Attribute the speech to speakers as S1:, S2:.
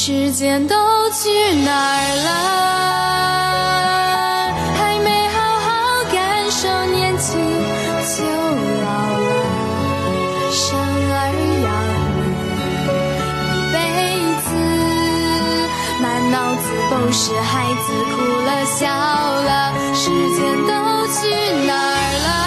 S1: 时间都去哪儿了？还没好好感受年轻就老了，生儿养女一辈子，满脑子都是孩子哭了笑了，时间都去哪儿了？